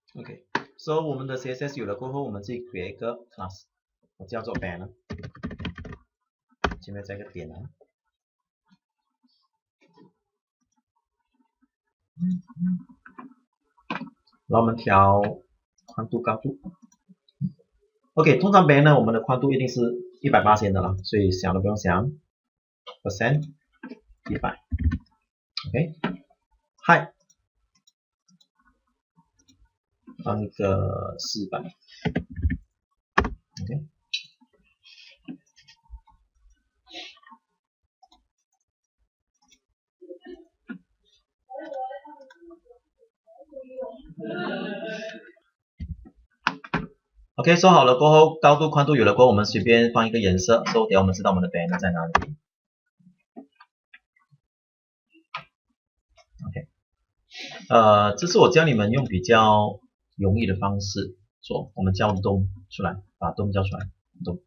OK，so 我们的 CSS 有了过后，我们自己 create 一个 class， 我叫做 banner， 前面加一个点啊。然后我们调宽度、高度。OK， 通常 banner 我们的宽度一定是180的啦，所以想都不用想 ，percent 100。OK，height 放一个400。OK。OK， 说好了过后，高度、宽度有了过后，我们随便放一个颜色，所以等下我们知道我们的 banner 在哪里。OK， 这是我教你们用比较容易的方式做，我们叫 DOM 出来，把 DOM 叫出来 ，DOM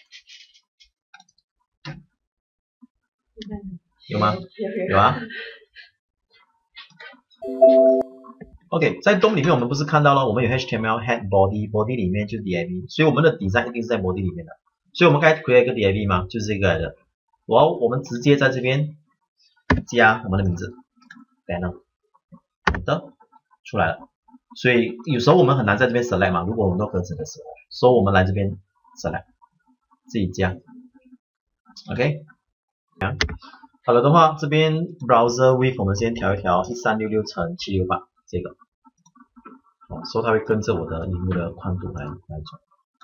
有吗？有啊。OK， 在 DOM 里面我们不是看到了，我们有 HTML head body 里面就是 div， 所以我们的 design 一定是在 body 里面的。所以我们该 create 一个 div 嘛，就是这个来的。我们直接在这边加我们的名字 banner， 的出来了。所以有时候我们很难在这边 select 嘛，如果我们做格子的时候，所以我们来这边 select， 自己加。OK， 好了的话，这边 browser width 我们先调一调1366×768这个，所以它会跟着我的荧幕的宽度来走。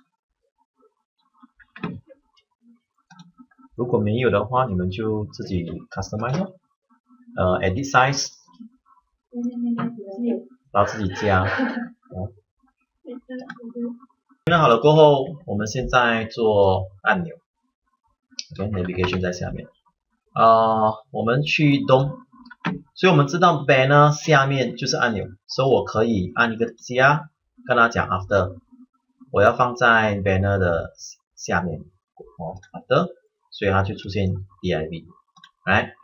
如果没有的话，你们就自己 customize edit size， 然后自己加。那好了过后，我们现在做按钮。OK， navigation 在下面。我们去 DOM， 所以我们知道 banner 下面就是按钮，所以我可以按一个加，跟他讲 after， 我要放在 banner 的下面，after， 所以它就出现 div， 来，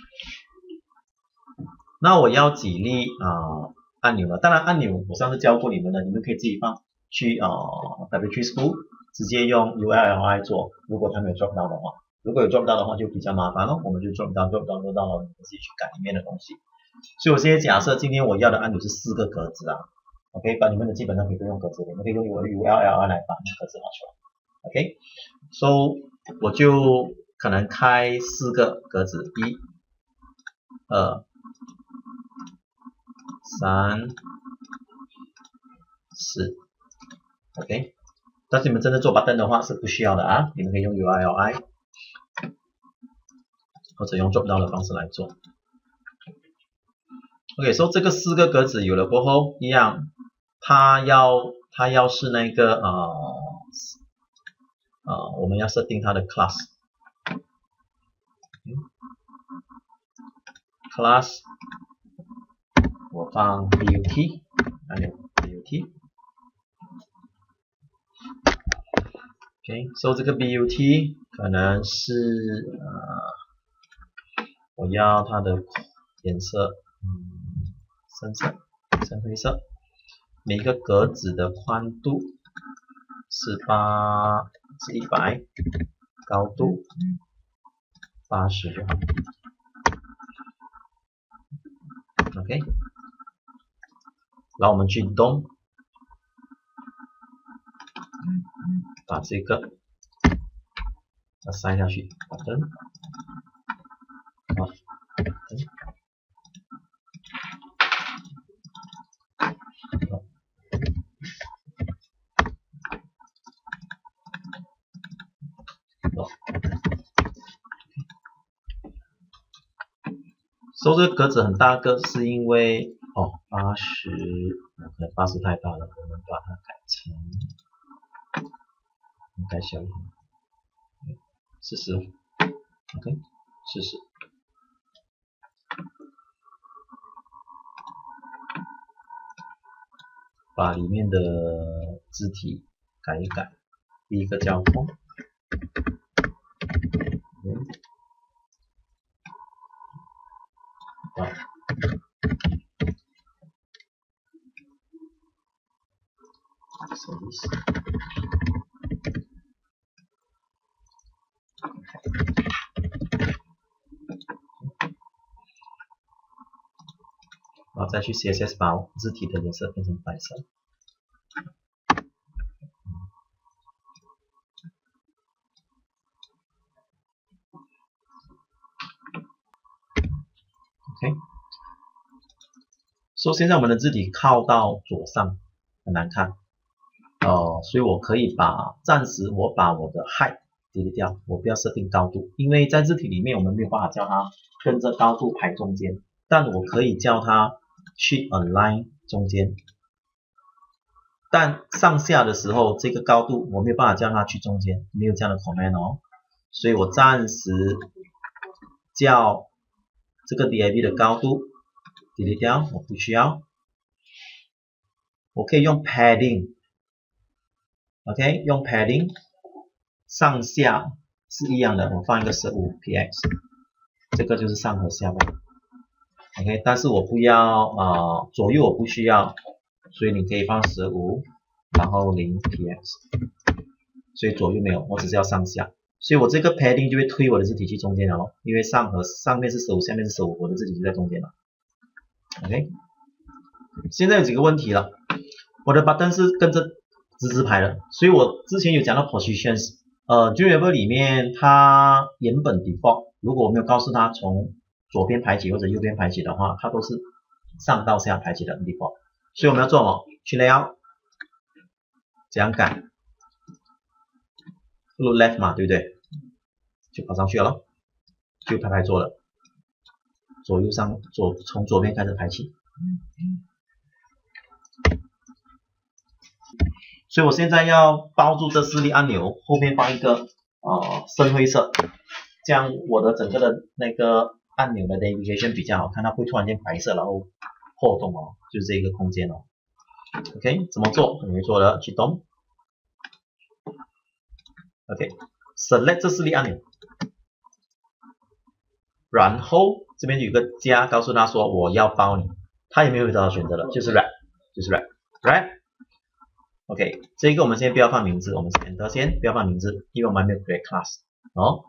那我要几粒按钮呢？当然按钮我上次教过你们的，你们可以自己放去W3 School 直接用 ULLI 做，如果它没有 drop down 的话。如果有 drop down 的话就比较麻烦咯，我们就 drop down 了，你们自己去改里面的东西。所以我现在假设今天我要的按钮是4个格子啊 ，OK， 把你们的基本上可以不用格子，你们可以用我的 ULLI 来把格子拿出来 ，OK，so 我就可能开4个格子，1、2、3、4 ，OK， 但是你们真的做 button 的话是不需要的啊，你们可以用 ULLI。或者用 drop down 的方式来做。OK， 所以这个4个格子有了过后，一样，它要是那个我们要设定它的 class， class 我放 but， 按钮 but。OK， 所以这个 but 可能是我要它的颜色深色、深灰色，每个格子的宽度是100，高度80就好。OK， 然后我们去 DOM， 把这个塞下去，button， 所以这个格子很大个，是因为80，可能80太大了，我们把它改成改小一点，40 ，OK， 40。把里面的字体改一改，第一个叫风， service。然后再去 CSS 把字体的颜色变成白色。OK， 所以现在我们的字体靠到左上，很难看，所以我可以暂时我把我的 height delete 掉，我不要设定高度，因为在字体里面我们没有办法叫它跟着高度排中间，但我可以叫它去 align 中间，但上下的时候这个高度我没有办法叫它去中间，没有这样的 command 哦，所以我暂时叫这个 div 的高度 delete 掉，我不需要。我可以用 padding，OK， 用 padding 上下是一样的，我放一个15px， 这个就是上和下吧。OK， 但是我不要左右我不需要，所以你可以放15，然后0px， 所以左右没有，我只是要上下。所以我这个 padding 就会推我的字体去中间了咯，因为上面是15，下面是15，我的字体就在中间了。OK， 现在有几个问题了，我的 button 是跟着直直排的，所以我之前有讲到 positions，Durable 里面它原本 default， 如果我没有告诉它从左边排起或者右边排起的话，它都是上到下排起的 default， 所以我们要做什么？去 layout， 这样改 ，float left 嘛，对不对？就跑上去了咯，就排做了，左右上从左边开始排起。所以我现在要包住这4粒按钮，后面放一个深灰色，这样我的整个的那个按钮的 navigation 比较好看，它不会突然间白色然后破洞哦，就是这个空间哦。OK， 怎么做？很容易做的，去动。OK，select 这4粒按钮，然后这边有个加，告诉他说我要包你，他也没有多少选择了，就是 wrap， 就是 wrap。OK， 这个我们先不要放名字，我们先不要放名字，因为我们还没有 create class 哦。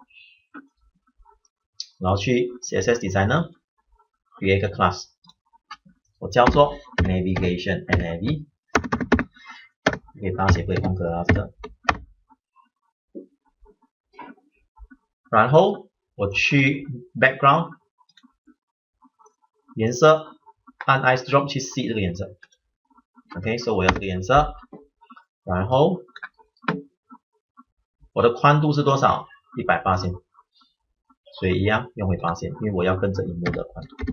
然后去 CSS Designer create 一个 class， 我叫做 navigation nav， 可以大写不可以空格啊这个。然后我去 background 颜色，按 Ice Drop 去 see 这个颜色。OK， 所以我要这个颜色。然后我的宽度是多少？100%，所以一样用回8%，因为我要跟着萤幕的宽度。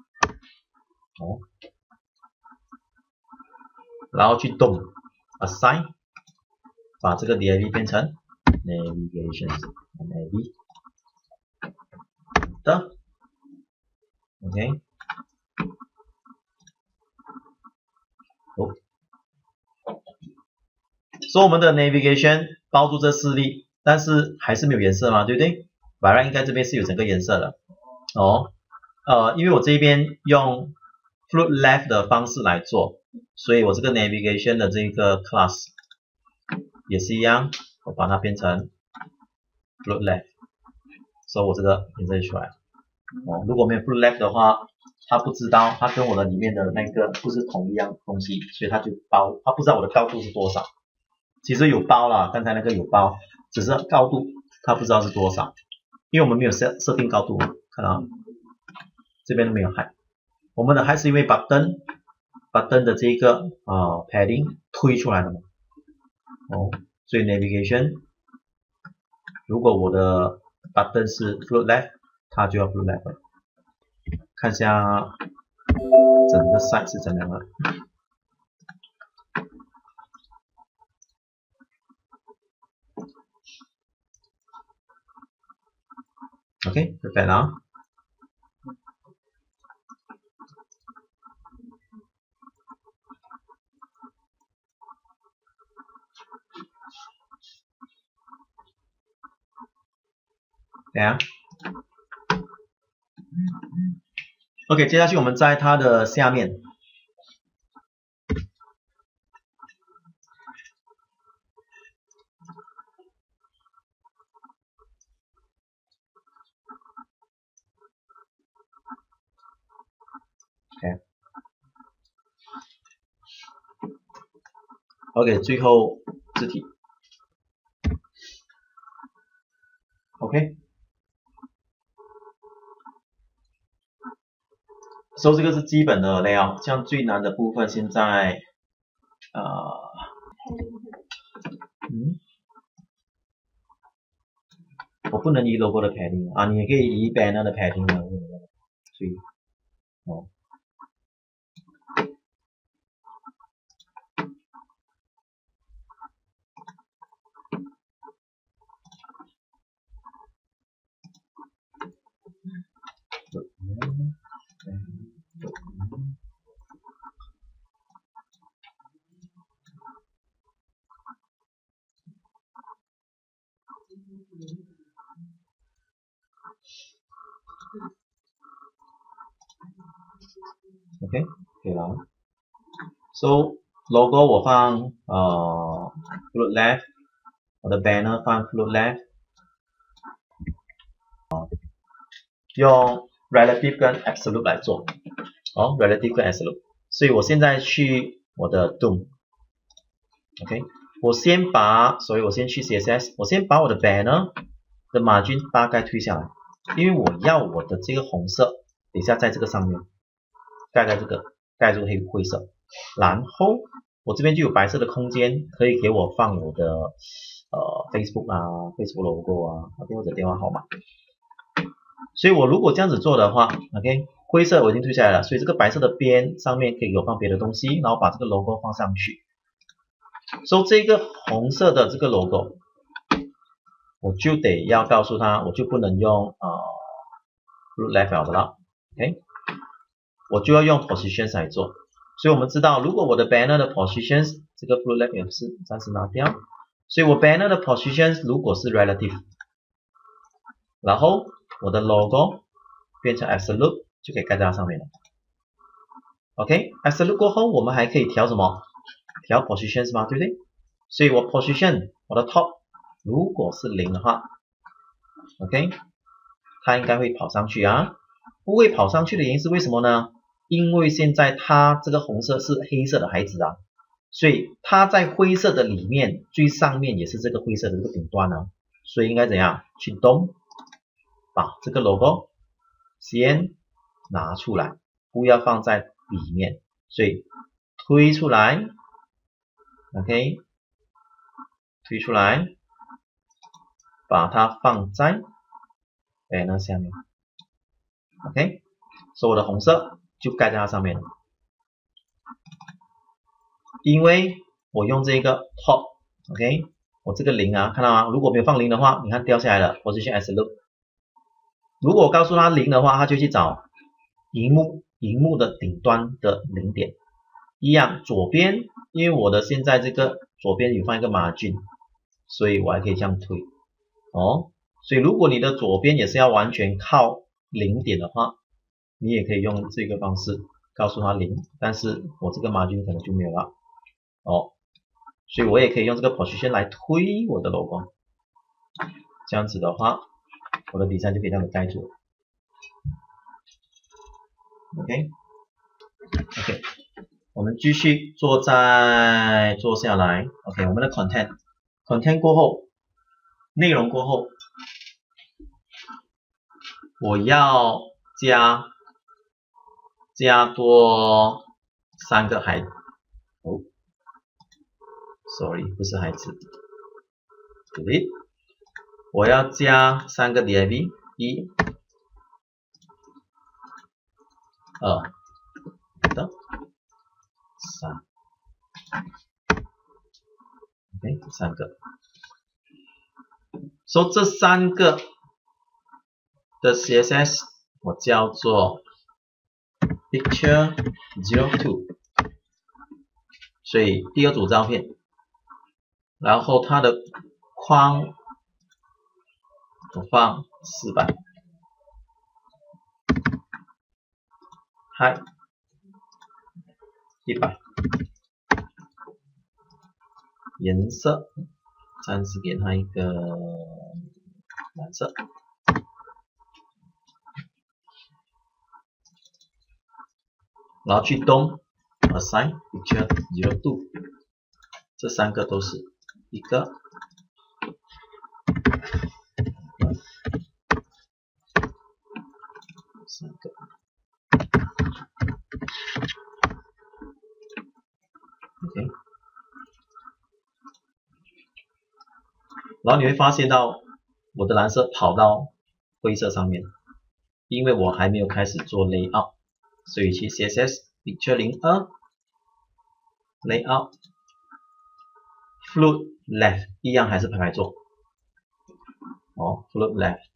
然后去动 assign， 把这个 div 变成 navigation nav 的 OK， 所以我们的 navigation 包住这4粒，但是还是没有颜色嘛，对不对？本来应该这边是有整个颜色的因为我这边用 float left 的方式来做，所以我这个 navigation 的这个 class 也是一样，我把它变成 float left， 所以我这个颜色就出来了。如果没有 float left 的话，它不知道它跟我的里面的那个不是同一样东西，所以它就包，它不知道我的高度是多少。其实有包啦，刚才那个有包，只是高度它不知道是多少，因为我们没有设定高度嘛，看到这边都没有 height， 我们的 height 是因为button 的这个padding 推出来的嘛，所以 navigation 如果我的 button 是 float left， 它就要 float left 了。看一下整个 site 是怎么样的。OK， perfect 了。怎样 ？OK， 接下去我们在它的下面 OK， 最后字体 OK， 所以这个是基本的 layout， 像最难的部分现在我不能移 logo 的 padding 啊，你也可以移 banner 的 padding 的，所以OK， 可以了。So logo 我放float left， 我的 banner 放 float left， 用 relative 跟 absolute 来做。relative 跟 absolute， 所以我现在去我的 DOM， OK， 我先去 CSS， 我先把我的 banner 的 margin 大概推下来，因为我要我的这个红色等一下在这个上面盖这个灰色，然后我这边就有白色的空间可以给我放我的Facebook 啊 Facebook logo 啊 OK 或者电话号码。所以我如果这样子做的话 OK， 灰色我已经推下来了，所以这个白色的边上面可以给我放别的东西，然后把这个 logo 放上去。所以这个红色的这个 logo 我就得要告诉他，我就不能用root left 了 OK， 我就要用 positions 来做。所以我们知道，如果我的 banner 的 positions 这个 root left 也是暂时拿掉，所以我 banner 的 positions 如果是 relative， 然后我的 logo 变成 absolute 就可以盖在它上面了。OK， absolute 过后我们还可以调什么？调 positions 嘛，对不对？所以我 position 我的 top 如果是0的话 ，OK， 它应该会跑上去啊。不会跑上去的原因是为什么呢？因为现在它这个红色是黑色的孩子啊，所以它在灰色的里面最上面也是这个灰色的这个顶端啊，所以应该怎样？去动，把这个 logo 先拿出来，不要放在里面，所以推出来 ，OK， 推出来，把它放在 banner 下面 ，OK， 所以我的红色就盖在它上面了，因为我用这个 top， OK， 我这个0啊，看到吗？如果没有放0的话，你看掉下来了 ，position absolute。如果我告诉他0的话，他就去找荧幕的顶端的0点，一样左边，因为我的现在这个左边有放一个 margin， 所以我还可以这样推所以如果你的左边也是要完全靠0点的话，你也可以用这个方式告诉他0，但是我这个 margin 可能就没有了所以我也可以用这个 position 来推我的 logo， 这样子的话我的design 就可以这样子盖住了。OK， 我们继续做下来。OK， 我们的 content 过后，内容过后，我要加多3个孩子。sorry， 不是孩子 ，delete。我要加3个 div， 1、2、3 ，OK， 3个。所以这3个的 CSS 我叫做 picture 02， 所以第2组照片，然后它的框我放400。height 100，颜色暂时给它一个蓝色，然后去动 assign picture 02， 这三个都是一个。三个 ，OK， 然后你会发现到我的蓝色跑到灰色上面，因为我还没有开始做 layout， 所以去 CSS Picture 02 layout float left 一样还是排排坐，float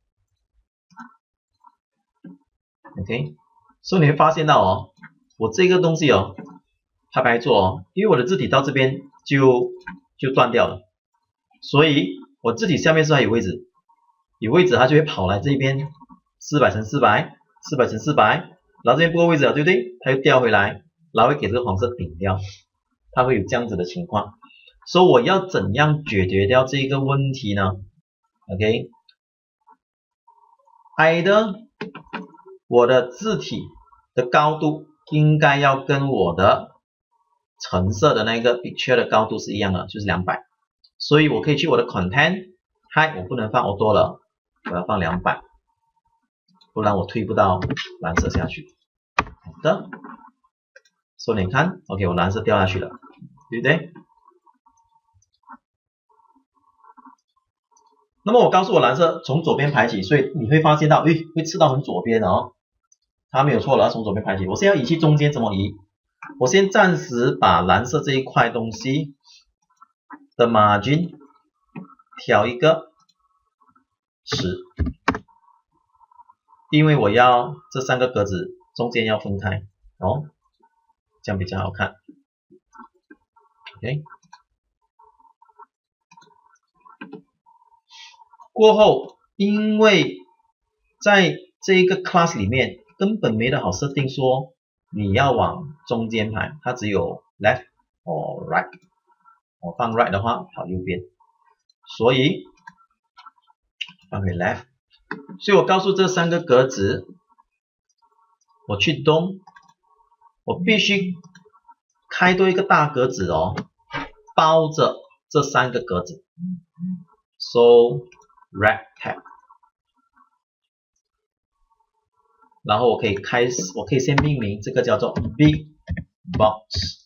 left。OK， 所以你会发现到我这个东西排排坐因为我的字体到这边就断掉了，所以我字体下面是还有位置，有位置它就会跑来这边400乘400， 400乘400，然后这边不够位置了，对不对？它又调回来，然后会给这个黄色顶掉，它会有这样子的情况。所以我要怎样解决掉这个问题呢 ？OK，either 我的字体的高度应该要跟我的橙色的那个 picture 的高度是一样的，就是200。所以我可以去我的 content height， 我不能放 auto 了，我要放200，不然我推不到蓝色下去。好的，所以你看 ，OK， 我蓝色掉下去了，对不对？那么我告诉我蓝色从左边排起，所以你会发现到，会刺到很左边它没有错了，从左边排起。我现在移去中间，怎么移？我先暂时把蓝色这一块东西的 margin 调一个10，因为我要这3个格子中间要分开这样比较好看。OK， 过后，因为在这一个 class 里面根本没得好设定说你要往中间排，它只有 left or right。我放 right 的话跑右边，所以放回 left。所以我告诉这3个格子，我去动，我必须开多一个大格子包着这3个格子。So rectangle， 然后我可以先命名这个叫做 big box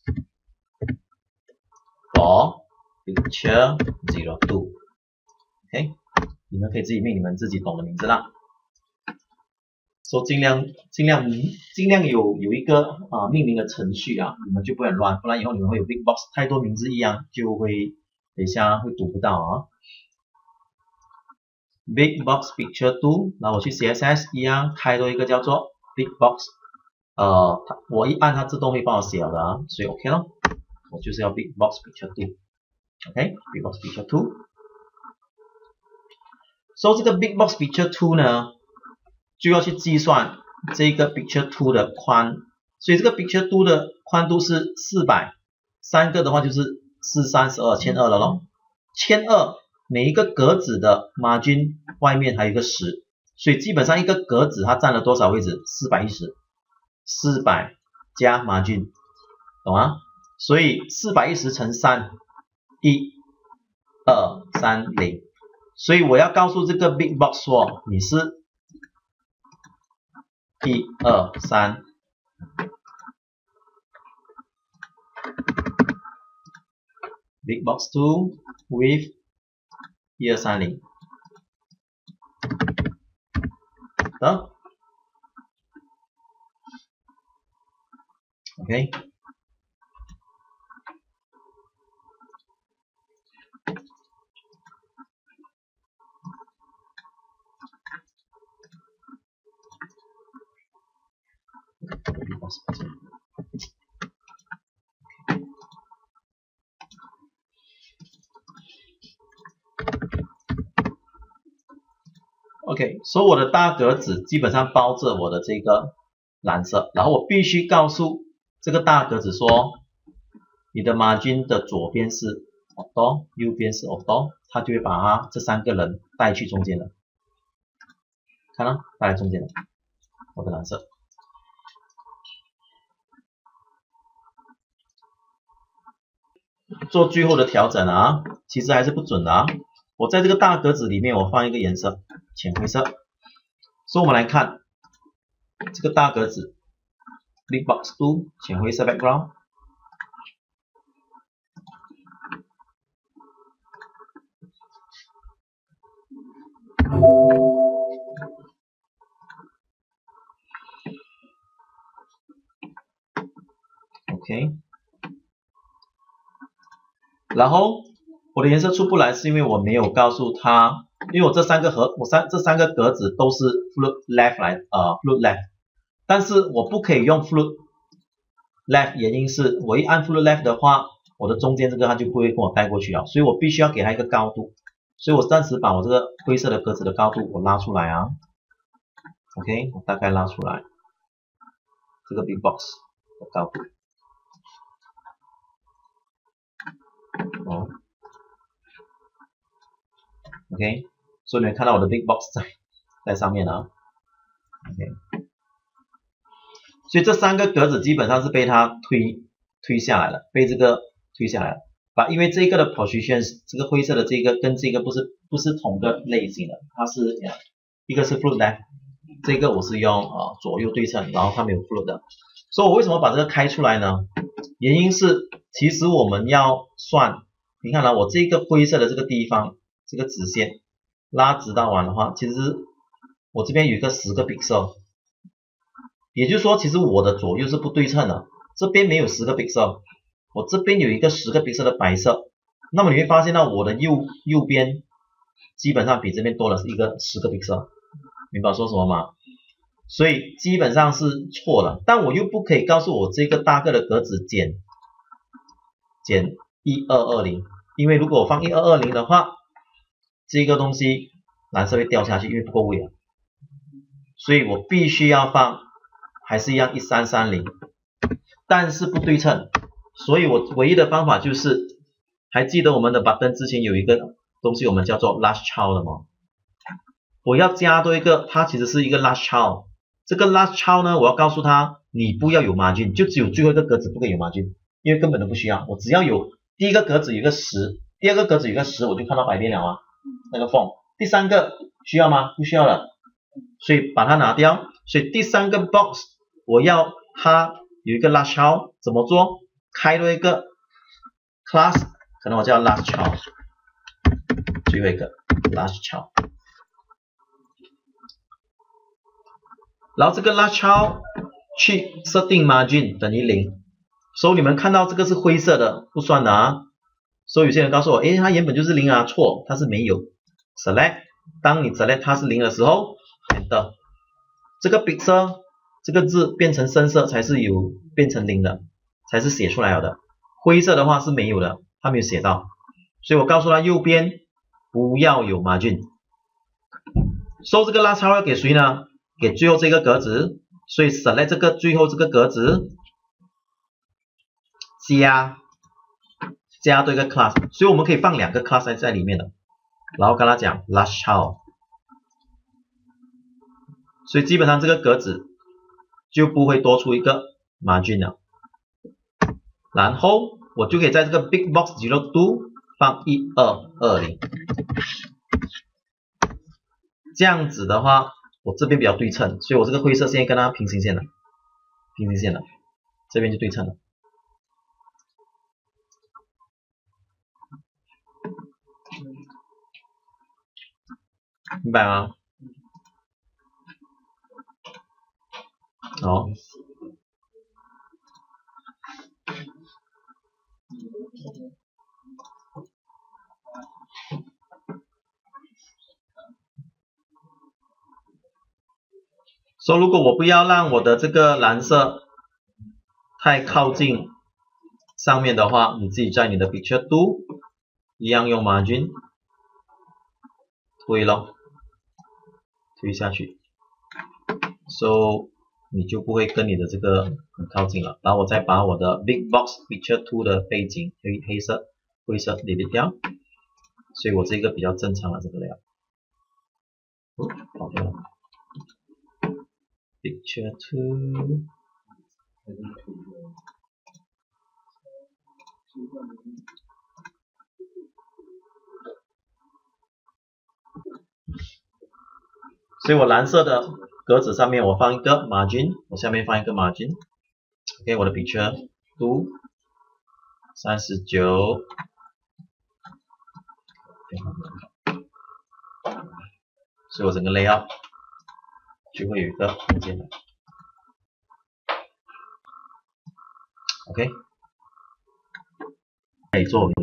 for picture 02。OK， 你们可以自己命你们自己懂的名字啦。所以尽量有一个命名的程序你们就不会乱，不然以后你们会有 big box 太多名字一样，就会等一下会读不到Big box picture 2， 然后我去 CSS 一样开多一个叫做 big box， 我一按它自动会帮我写了的所以 OK 咯，我就是要 big box picture 2。OK， big box picture 2。所以这个 big box picture 2呢，就要去计算这个 picture 2的宽，所以这个 picture 2的宽度是400， 3个的话就是432 1200了咯，1200。每一个格子的 margin 外面还有一个10，所以基本上一个格子它占了多少位置 ？410， 400加 margin， 懂吗？所以410乘3 1230，所以我要告诉这个 big box 说你是123。Big box 2 with 1230，好 ，OK， OK， 所以我的大格子基本上包着我的这个蓝色，然后我必须告诉这个大格子说，你的 margin 的左边是 auto， 右边是 auto， 它就会把它这3个人带去中间了，看到带来中间了，我的蓝色。 做最后的调整啊，其实还是不准的啊。我在这个大格子里面，我放一个颜色，浅灰色。所以我们来看这个大格子 ，big box 2，浅灰色 background。OK， 然后我的颜色出不来，是因为我没有告诉他，因为我这三个格子都是 float left 来float left， 但是我不可以用 float left， 原因是我一按 float left 的话，我的中间这个它就不会跟我带过去了，所以我必须要给它一个高度，所以我暂时把我这个灰色的格子的高度我拉出来啊 ，OK， 我大概拉出来这个 big box 的高度。OK， 所以你们看到我的 big box 在上面啊 ，OK， 所以这三个格子基本上是被它推下来了，被这个推下来了，因为这个的 position 这个灰色的这个跟这个不是同个类型的，它是一个是 float left， 这个我是用左右对称，然后它没有 float 的，所以我为什么把这个开出来呢？原因是其实我们要算，你看了我这个灰色的这个地方。这个直线拉直到完的话，其实我这边有一个10个 pixel， 也就是说，其实我的左右是不对称的，这边没有10个 pixel， 我这边有一个10个 pixel 的白色，那么你会发现到我的右边基本上比这边多了一个10个 pixel， 明白说什么吗？所以基本上是错了，但我又不可以告诉我这个大个的格子减1220，因为如果我放1220的话，这个东西蓝色会掉下去，因为不够位了，所以我必须要放，还是一样1330，但是不对称，所以我唯一的方法就是，还记得我们的 button 之前有一个东西我们叫做 last child 的吗？我要加多一个，它其实是一个 last child， 这个 last child 呢，我要告诉他你不要有 margin， 就只有最后一个格子不可以有 margin， 因为根本都不需要，我只要有第一个格子有一个10，第二个格子有一个10，我就看到白边了啊。那个缝，第三个需要吗？不需要了，所以把它拿掉。所以第三个 box 我要它有一个 last child， 怎么做？开多一个 class， 可能我叫 last child， 最后一个 last child， 然后这个 last child 去设定 margin 等于0，所以你们看到这个是灰色的，不算的啊。所以有些人告诉我，诶，它原本就是0啊，错，它是没有。select， 当你 select 它是0的时候 ，enter， 这个 pixel 这个字变成深色才是有变成0的，才是写出来了的。灰色的话是没有的，它没有写到，所以我告诉他右边不要有 margin。收这个拉超要给谁呢？给最后这个格子，所以 select 这个最后这个格子，加多一个 class， 所以我们可以放2个 class 在里面的，然后跟他讲 last child， 所以基本上这个格子就不会多出一个 margin 了，然后我就可以在这个 big box 02放1220，这样子的话，我这边比较对称，所以我这个灰色线跟它平行线了，这边就对称了。明白吗？好。所以如果我不要让我的这个蓝色太靠近上面的话，你自己在你的 picture 2一样用 margin 推咯，推下去 ，so 你就不会跟你的这个很靠近了。然后我再把我的 big box picture 2的背景灰色 delete 掉，所以我这个比较正常了这个了。好的 ，picture 2。 所以我蓝色的格子上面我放一个 margin， 我下面放一个 margin。OK， 我的 picture 2 39， 所以我整个 layout 就会有一个空间的。OK， 可以做。